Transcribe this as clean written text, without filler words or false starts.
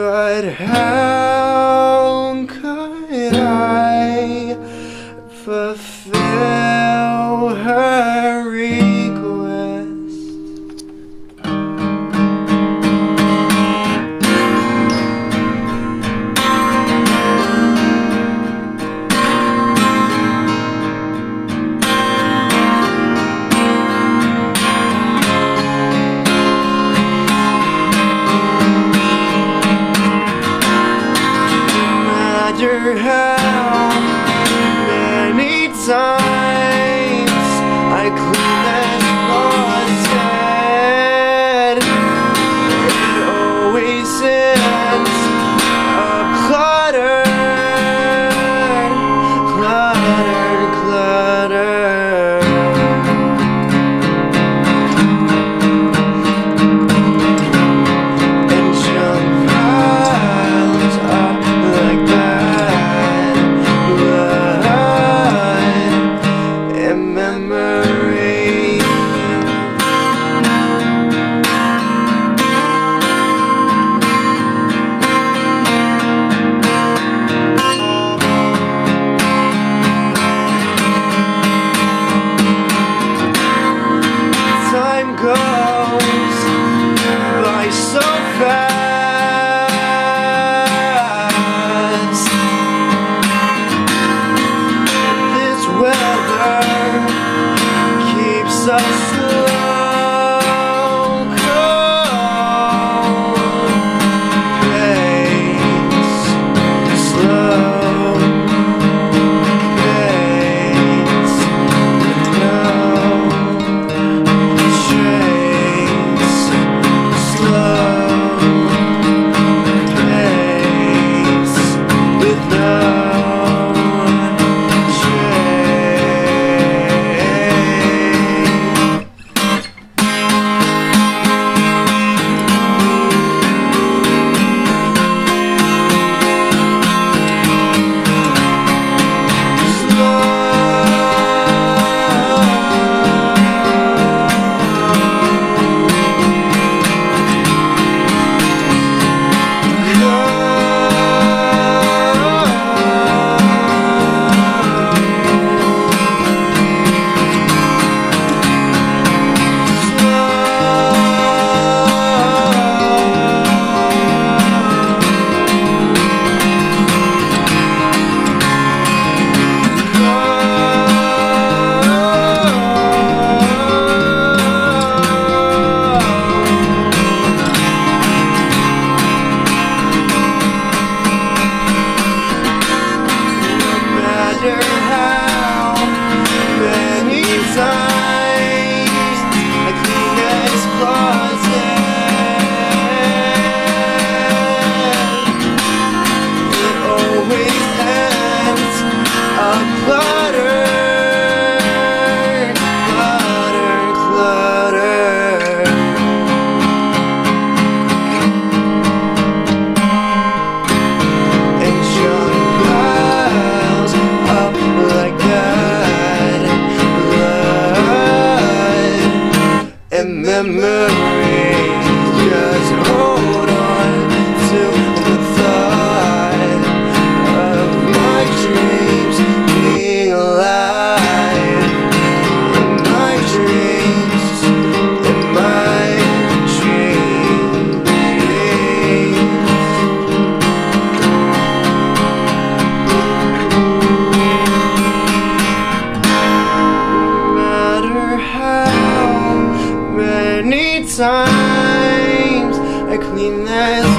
But how could I fulfill her request? How many times I clean that closet, it always ends up cluttered, cluttered, cluttered. And junk piles up like that. Goes by so fast. This weather keeps us slow, cold pace, slow pace, no memories. Just hold on to the thought of my dreams being alive. In my dreams, in my dreams. No matter how many times I clean that